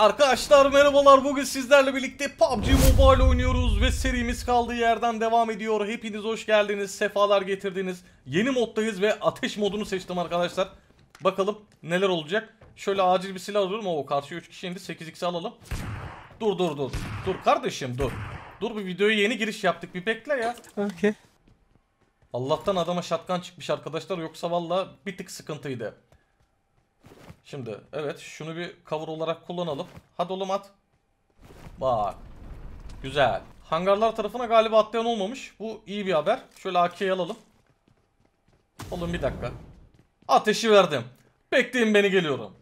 Arkadaşlar merhabalar, bugün sizlerle birlikte PUBG Mobile oynuyoruz ve serimiz kaldığı yerden devam ediyor. Hepiniz hoş geldiniz, sefalar getirdiniz. Yeni moddayız ve ateş modunu seçtim arkadaşlar. Bakalım neler olacak. Şöyle acil bir silah alıyorum. O karşıya 3 kişi indi, 8x'i alalım. Dur kardeşim dur. Dur, bir videoya yeni giriş yaptık, bir bekle ya. Okay. Allah'tan adama shotgun çıkmış arkadaşlar, yoksa valla bir tık sıkıntıydı. Şimdi evet, şunu bir cover olarak kullanalım. Hadi oğlum at. Bak. Güzel. Hangarlar tarafına galiba atlayan olmamış. Bu iyi bir haber. Şöyle AK'yi alalım. Oğlum bir dakika. Ateşi verdim. Bekleyin beni, geliyorum.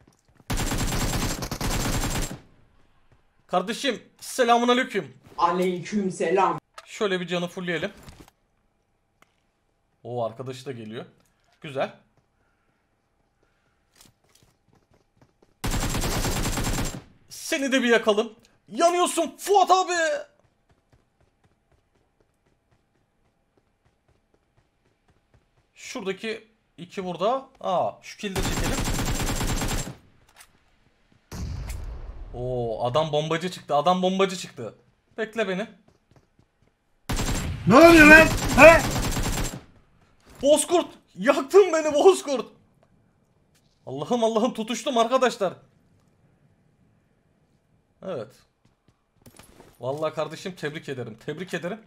Kardeşim selamünaleyküm. Aleykümselam. Şöyle bir canı fullleyelim. O arkadaşı da geliyor. Güzel. Seni de bir yakalım. Yanıyorsun Fuat abi. Şuradaki iki burada. Şu kildi de çekelim. Oo, adam bombacı çıktı. Adam bombacı çıktı. Bekle beni. Ne oluyor lan? He? Bozkurt! Yaktın beni Bozkurt! Allah'ım tutuştum arkadaşlar. Evet. Vallahi kardeşim tebrik ederim. Tebrik ederim.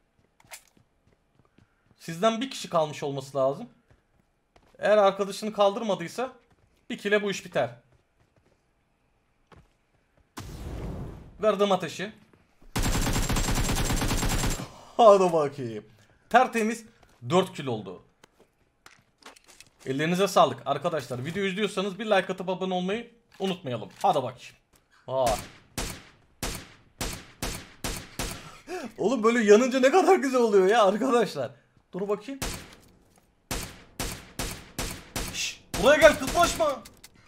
Sizden bir kişi kalmış olması lazım. Eğer arkadaşını kaldırmadıysa bir kile bu iş biter. Verdim ateşi. Hadi bakayım. Tertemiz 4 kill oldu. Ellerinize sağlık arkadaşlar. Video izliyorsanız bir like atıp abone olmayı unutmayalım. Hadi bakayım. Oğlum böyle yanınca ne kadar güzel oluyor ya arkadaşlar. Dur bakayım. Şşş, buraya gel, kıtlaşma.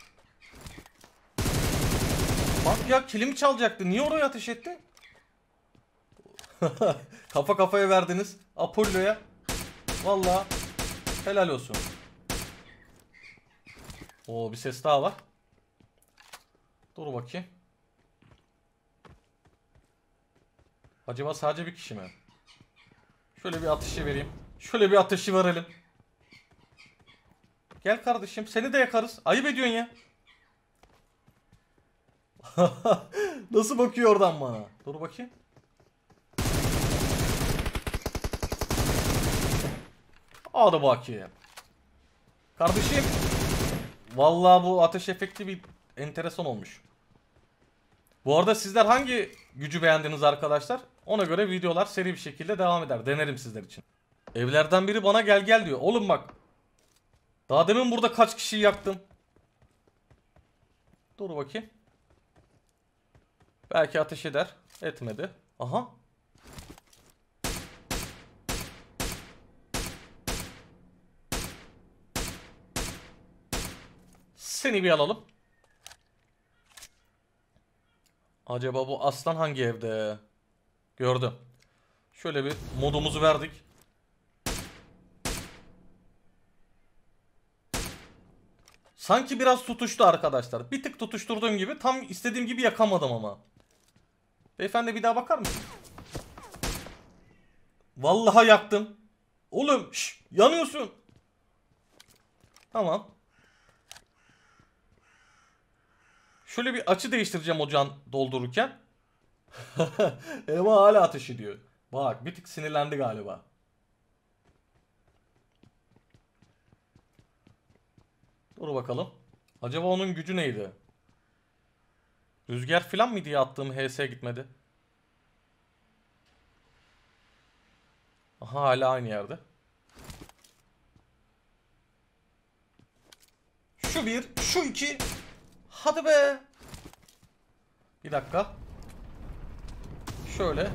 Bak ya, kilimi çalacaktı. Niye oraya ateş etti? Kafa kafaya verdiniz Apollo'ya. Vallahi helal olsun. Oo, bir ses daha var. Dur bakayım. Acaba sadece bir kişi mi? Şöyle bir ateşi vereyim. Şöyle bir ateşi verelim. Gel kardeşim, seni de yakarız. Ayıp ediyorsun ya. Nasıl bakıyor oradan bana? Dur bakayım. Hadi bakayım. Kardeşim. Vallahi bu ateş efekti bir enteresan olmuş. Bu arada sizler hangi gücü beğendiniz arkadaşlar? Ona göre videolar seri bir şekilde devam eder. Denerim sizler için. Evlerden biri bana gel diyor. Oğlum bak. Daha demin burada kaç kişiyi yaktım. Dur bakayım. Belki ateş eder. Etmedi. Aha. Seni bir alalım. Acaba bu aslan hangi evde? Gördüm. Şöyle bir modumuzu verdik. Sanki biraz tutuştu arkadaşlar. Bir tık tutuşturduğum gibi, tam istediğim gibi yakamadım ama. Beyefendi bir daha bakar mısın? Vallahi yaktım. Oğlum yanıyorsun. Tamam. Şöyle bir açı değiştireceğim o can doldururken. Ama hala ateş ediyor. Bak bir tık sinirlendi galiba. Dur bakalım. Acaba onun gücü neydi? Rüzgar falan mı diye attığım HS gitmedi. Aha, hala aynı yerde. Şu bir, şu iki. Hadi be. Bir dakika. Şöyle.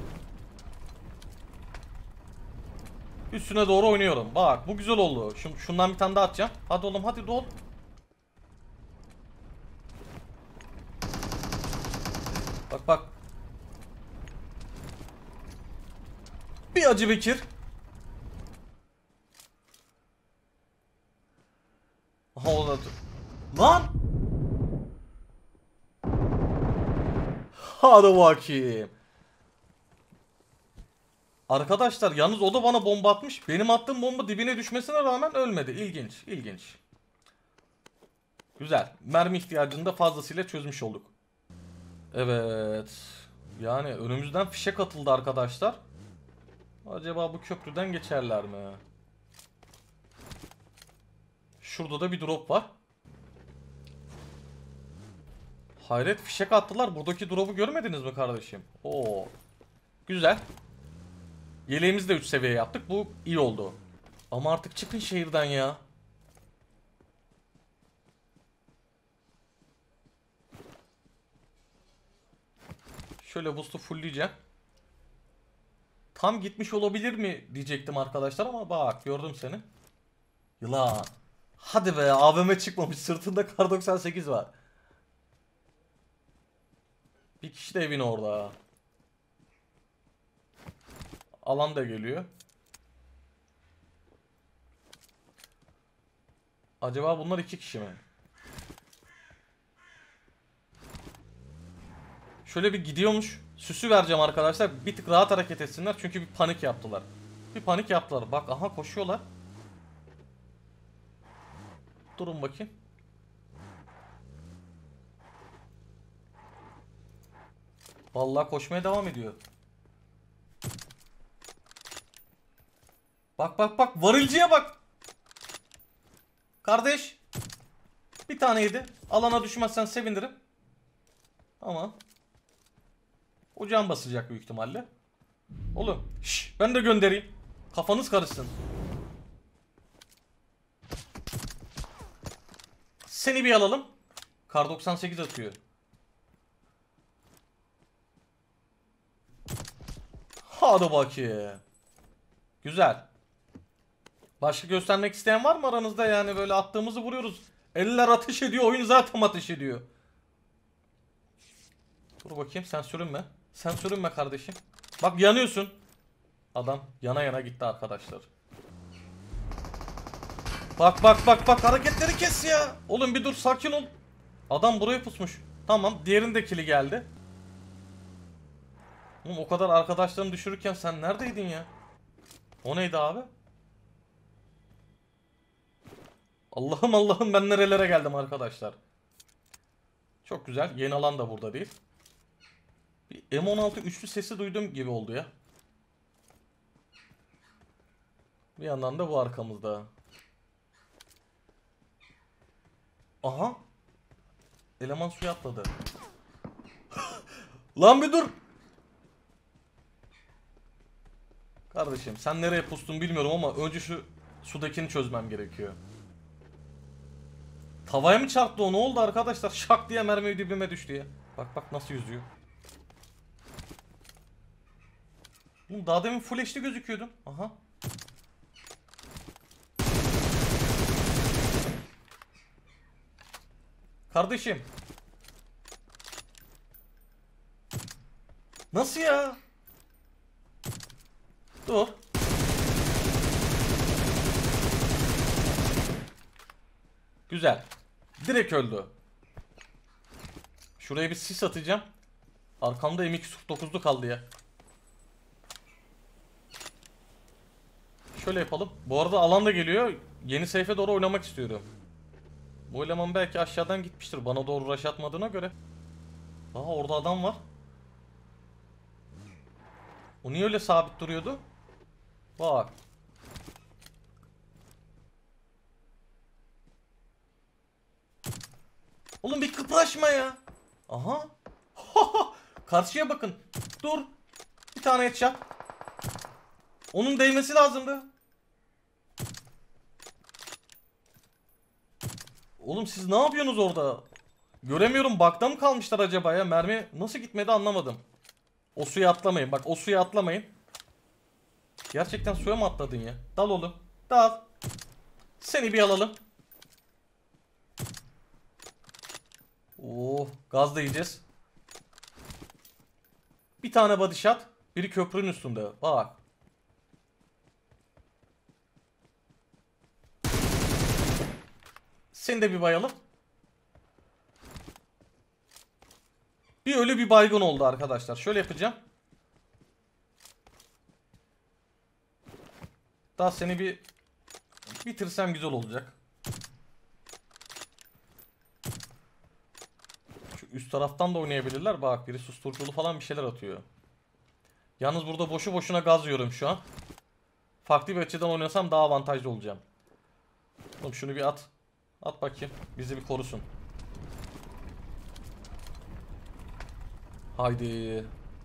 Üstüne doğru oynuyorum. Bak bu güzel oldu. Şundan bir tane daha atacağım. Hadi oğlum, hadi dol. Bak. Bir acı Bekir. Aha, o da... Lan! Hadi bakayım. Arkadaşlar yalnız o da bana bomba atmış. Benim attığım bomba dibine düşmesine rağmen ölmedi. İlginç, ilginç. Güzel. Mermi ihtiyacını da fazlasıyla çözmüş olduk. Evet. Yani önümüzden fişek atıldı arkadaşlar. Acaba bu köprüden geçerler mi? Şurada da bir drop var. Hayret, fişek attılar. Buradaki drop'u görmediniz mi kardeşim? Oo. Güzel. Yeleğimizi de 3 seviye yaptık. Bu iyi oldu. Ama artık çıkın şehirden ya. Şöyle boost'u fullleyeceğim. Tam gitmiş olabilir mi diyecektim arkadaşlar ama bak gördüm seni. Yılan. Hadi be, AVM çıkmamış, sırtında kar 98 var. Bir kişi de evin orada. Alan da geliyor. Acaba bunlar 2 kişi mi? Şöyle bir gidiyormuş. Süsü vereceğim arkadaşlar. Bir tık rahat hareket etsinler çünkü bir panik yaptılar. Bir panik yaptılar. Bak aha koşuyorlar. Durun bakayım. Vallahi koşmaya devam ediyor. Bak bak bak, varilciye bak. Kardeş. Bir tane yedi. Alana düşmezsen sevinirim. Ama o can basacak büyük ihtimalle. Oğlum şş, ben de göndereyim. Kafanız karışsın. Seni bir alalım. Kar 98 atıyor. Hadi bakayım. Güzel. Başka göstermek isteyen var mı aranızda? Yani böyle attığımızı vuruyoruz. Eller ateş ediyor. Oyun zaten ateş ediyor. Dur bakayım, sen sürünme. Sen sürünme kardeşim. Bak yanıyorsun. Adam yana yana gitti arkadaşlar. Bak bak bak bak, hareketleri kes ya. Oğlum bir dur, sakin ol. Adam buraya pusmuş. Tamam, diğerinin de kili geldi. Oğlum o kadar arkadaşlarını düşürürken sen neredeydin ya? O neydi abi? Allah'ım Allah'ım, ben nerelere geldim arkadaşlar. Çok güzel. Yeni alan da burada değil. Bir M16 üçlü sesi duydum gibi oldu ya. Bir yandan da bu arkamızda. Aha. Eleman suya atladı. Lan bir dur. Kardeşim sen nereye pustun bilmiyorum ama önce şu sudakini çözmem gerekiyor. Tavaya mı çarptı o, ne oldu arkadaşlar? Şak diye mermi dibime düştü ya. Bak bak nasıl yüzüyor. Oğlum daha demin full HD gözüküyordun. Aha. Kardeşim. Nasıl ya? Dur. Güzel. Direkt öldü. Şuraya bir sis atacağım. Arkamda M249'lu kaldı ya. Şöyle yapalım. Bu arada alan da geliyor. Yeni safe'e doğru oynamak istiyorum. Bu eleman belki aşağıdan gitmiştir. Bana doğru rush atmadığına göre. Aha orada adam var. O niye öyle sabit duruyordu? Bak. Oğlum bir kıpraşma ya. Aha. Karşıya bakın. Dur. Bir tane headshot. Onun değmesi lazımdı. Oğlum siz ne yapıyorsunuz orada? Göremiyorum, bug'da mı kalmışlar acaba ya? Mermi nasıl gitmedi anlamadım. O suya atlamayın. Bak o suya atlamayın. Gerçekten suya mı atladın ya? Dal oğlum. Dal. Seni bir alalım. Oh, gaz da yiyeceğiz. Bir tane body shot. Biri köprünün üstünde. Bak. Seni de bir bayalım. Bir ölü bir baygın oldu arkadaşlar. Şöyle yapacağım. Daha seni bir bitirsem güzel olacak. Şu üst taraftan da oynayabilirler. Bak biri susturuculu falan bir şeyler atıyor. Yalnız burada boşu boşuna gaz yiyorum şu an. Farklı bir açıdan oynasam daha avantajlı olacağım. Oğlum şunu bir at. At bakayım. Bizi bir korusun. Haydi.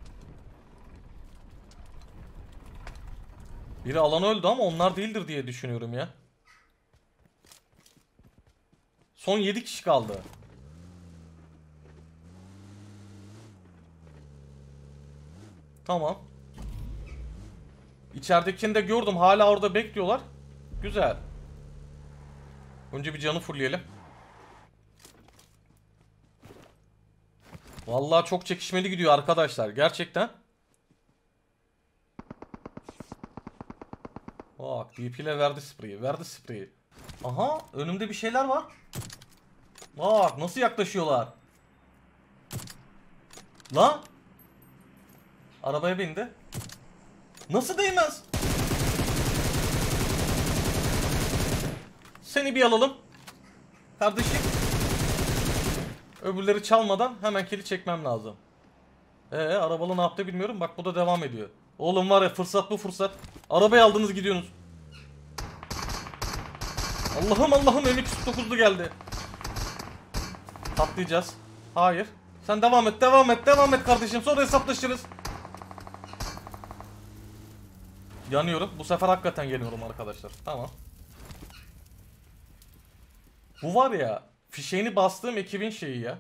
Biri alan öldü ama onlar değildir diye düşünüyorum ya. Son 7 kişi kaldı. Tamam. İçeridekini de gördüm. Hala orada bekliyorlar. Güzel. Önce bir canı fullleyelim. Vallahi çok çekişmeli gidiyor arkadaşlar. Gerçekten. Bak DP ile verdi spreyi. Verdi spreyi. Aha önümde bir şeyler var. Bak nasıl yaklaşıyorlar. Lan. Arabaya bindi. Nasıl değmez? Seni bir alalım. Kardeşim. Öbürleri çalmadan hemen kili çekmem lazım. Arabalı ne yaptı bilmiyorum. Bak bu da devam ediyor. Oğlum var ya fırsat bu fırsat. Arabayı aldınız gidiyorsunuz. Allah'ım Allah'ım M249'lu geldi. Patlayacağız. Hayır. Sen devam et devam et devam et kardeşim. Sonra hesaplaşırız. Yanıyorum. Bu sefer hakikaten yanıyorum arkadaşlar. Tamam. Bu var ya. Fişeğini bastığım ekibin şeyi ya.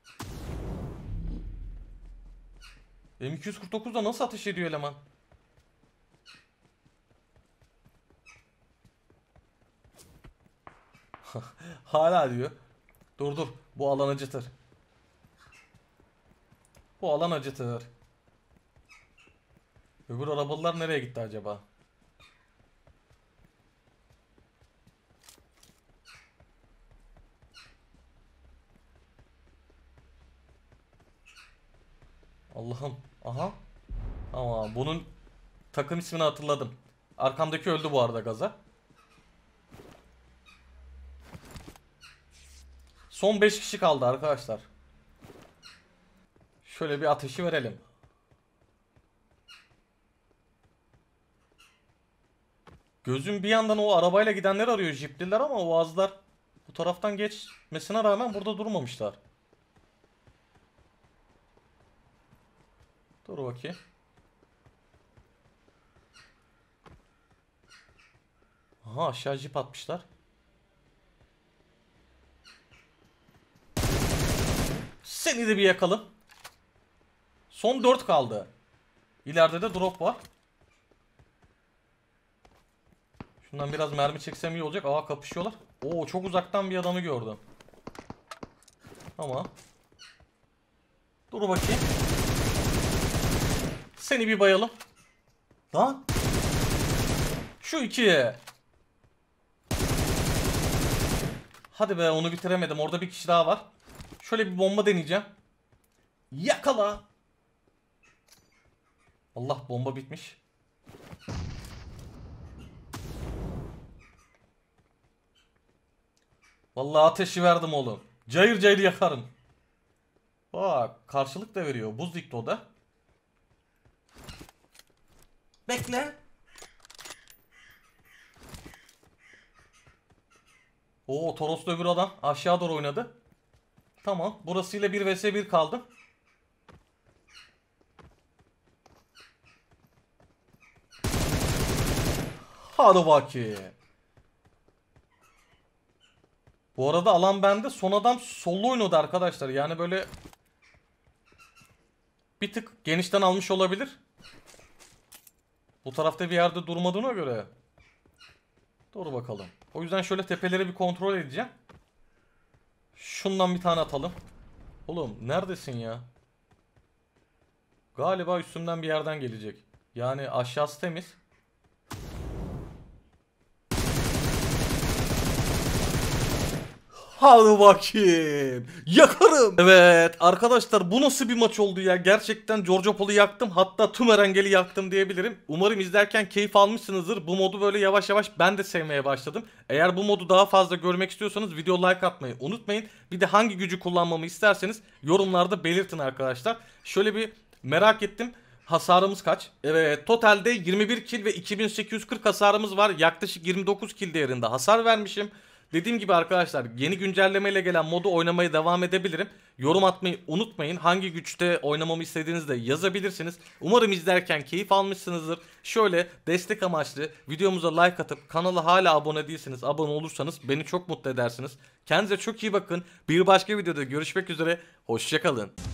M249'da nasıl ateş ediyor eleman? Hala diyor. Dur dur. Bu alan acıtır. Bu alan acıtır. Öbür arabalılar nereye gitti acaba? Allah'ım. Aha. Ama bunun takım ismini hatırladım. Arkamdaki öldü bu arada gaza. Son 5 kişi kaldı arkadaşlar. Şöyle bir ateşi verelim. Gözüm bir yandan o arabayla gidenler arıyor, jipliler, ama o azlar bu taraftan geçmesine rağmen burada durmamışlar. Dur bakayım. Aha aşağı jip atmışlar. Seni de bir yakalım. Son 4 kaldı. İleride de drop var. Şundan biraz mermi çeksem iyi olacak. Aa kapışıyorlar. Oo çok uzaktan bir adamı gördüm. Ama dur bakayım. Seni bir bayalım. Lan. Şu iki. Hadi be onu bitiremedim. Orada bir kişi daha var. Şöyle bir bomba deneyeceğim. Yakala. Allah bomba bitmiş. Vallahi ateşi verdim oğlum. Cayır cayır yakarım. Bak karşılık da veriyor. Buz dikti o da. Bekle. Oo Toros'ta öbür adam aşağı doğru oynadı. Tamam. Burasıyla 1 vs 1 kaldım. Hadi bakayım. Bu arada alan bende. Son adam sollu oynadı arkadaşlar. Yani böyle bir tık genişten almış olabilir. Bu tarafta bir yerde durmadığına göre. Dur bakalım. O yüzden şöyle tepeleri bir kontrol edeceğim. Şundan bir tane atalım. Oğlum neredesin ya? Galiba üstümden bir yerden gelecek. Yani aşağısı temiz. Hadi bakayım. Yakarım. Evet arkadaşlar, bu nasıl bir maç oldu ya? Gerçekten George Paul'u yaktım. Hatta tüm Erengel'i yaktım diyebilirim. Umarım izlerken keyif almışsınızdır. Bu modu böyle yavaş yavaş ben de sevmeye başladım. Eğer bu modu daha fazla görmek istiyorsanız video like atmayı unutmayın. Bir de hangi gücü kullanmamı isterseniz yorumlarda belirtin arkadaşlar. Şöyle bir merak ettim. Hasarımız kaç? Evet, totalde 21 kill ve 2840 hasarımız var. Yaklaşık 29 kill değerinde hasar vermişim. Dediğim gibi arkadaşlar, yeni güncellemeyle gelen modu oynamaya devam edebilirim. Yorum atmayı unutmayın. Hangi güçte oynamamı istediğinizi de yazabilirsiniz. Umarım izlerken keyif almışsınızdır. Şöyle destek amaçlı videomuza like atıp kanala hala abone değilseniz abone olursanız beni çok mutlu edersiniz. Kendinize çok iyi bakın. Bir başka videoda görüşmek üzere. Hoşça kalın.